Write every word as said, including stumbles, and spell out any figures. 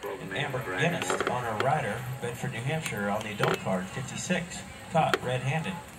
And Amber Guinness on her rider, Bedford, New Hampshire, on the adult card, fifty-six, caught red-handed.